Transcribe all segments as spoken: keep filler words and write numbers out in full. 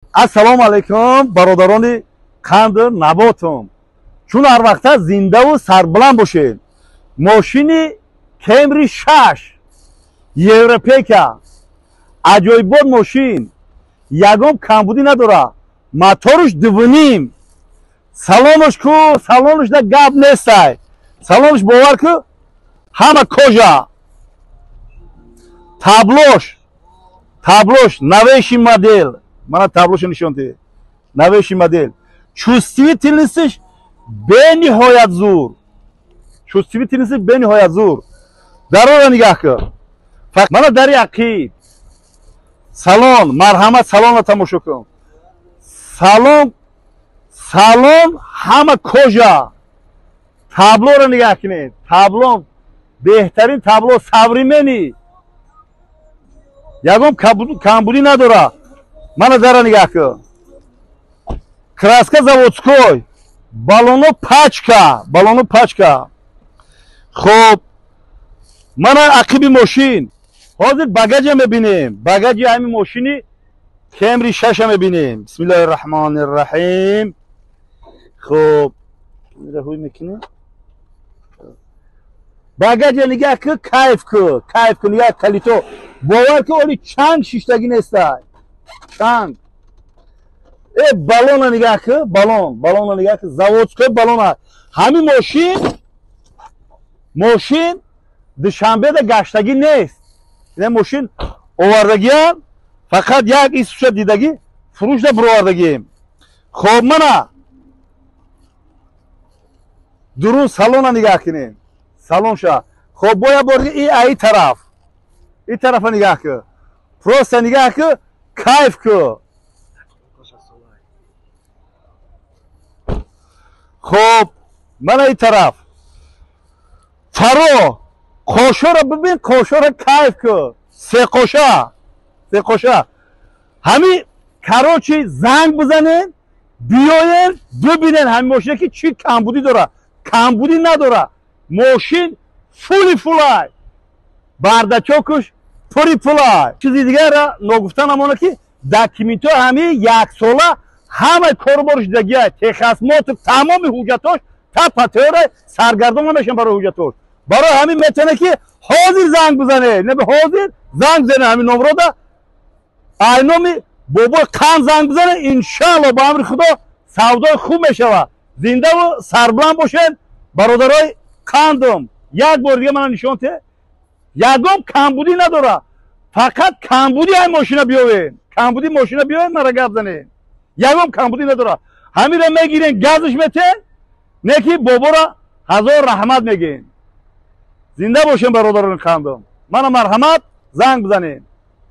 Ассалому алайкум бародарони қанду наботум. Чун ҳар вақта зиндаву сарбуланд бошед. Мошини Camry шаш Европейка аҷоибот мошин, ягон камбудӣ надора, моторуш дувуним, салонуш ку салонуш да гап нестай, салонуш бовар ку ҳама кожа, таблош таблош новейший модель, мана таблош нишон дед, новейший модель, чувствительностиш бениҳоят зур, чувствительностиш бениҳоят зур. дарора нигаҳ кун. Мана дари ақиб салон, марҳамат салонро тамошо кун. Салон салон ҳама кожа. Таблоро нигаҳ кунед. Табло беҳтарин табло савремени. Ягон камбудӣ надора. Мана дара нигаҳ кун. Краска заводской, балоно пачка, балоно пачка. Хуб, мана ақиби мошин. Ҳозир багаҷа мебинем. Багаҷи ҳамин мошини Camry шаша мебинем. Бисмиллаҳи раҳмони раҳим. Хуб, раҳуй мекунем. Багаҷа нигаҳ ку, кайф ку, кайф ку, нигаҳ калито. Бовар ку оли чанг шиштагӣ нестай. Чанг. Э балона нигаҳ ку, балон, балона нигаҳ ку, заводской балона. Ҳамин мошин мошин душанбеда гаштагӣ нест. Ин мошин овардагиам, фақат як исуша дидагӣ, фурӯшда бировардагием. Хоб, мана дурун салона нигаҳ кунем. Салонша. Хоб, боя борги и аи тараф. И тарафа нигаҳ ку. Просто нигаҳ ку, кайф ку. Хоб, мана и тараф. Фаро қошоро бибин, қошоро кайф ку. Се қоша, се қоша. Ҳами карочи занг бизанен, биёен, бибинен ҳамин мошине ки чӣ камбудӣ дора. Камбудӣ надора. Мошин фули фулай. Бардачокуш пури пулай. Чизи дигара ногуфта намона ки документҳои ҳами яксола ҳамаи корубориш дагия, техасмоту тамоми ҳуҷҷатош та патёра саргардон намешаванд барои ҳуҷҷатош. барои ҳамин метавонед ки ҳозир занг бизанед. Не ҳозир занг бизанед ҳамин номро да айноми бобои қанд занг бизанед, иншаалло ба амри худо савдои хуб мешавад. Зиндаву сарбуланд бошед бародарои қандум. як бор дига мана нишон те. Ягон камбудӣ надора. Фақат камбудӣ ҳамин мошина биёвед. Камбудӣ мошина биёвед, мара гап занед. Ягон камбудӣ надора. ҳаминро мегирен, газш метен, не ки боборо ҳазор раҳмат мегӯем. Зинда бошем бародарони қандум. Мана марҳамат, занг бизанед.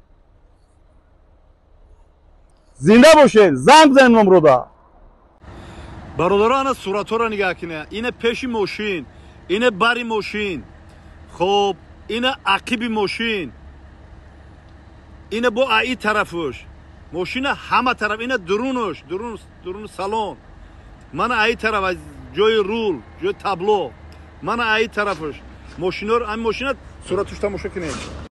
Зинда бошед, занг бизанед номрода. бародаро ана суратҳоро нигаҳ кунед. Ина пеши мошин, ина бари мошин. хуб, ина ақиби мошин. Ина бо аи тарафуш. Мошина ҳама тараф, ина дурунуш, дурун, дурун салон. Мана аи тараф аз ҷои рул, ҷои табло. Мана аи тарафуш. Мошинор, ами мошина суратуш тамошо кунед.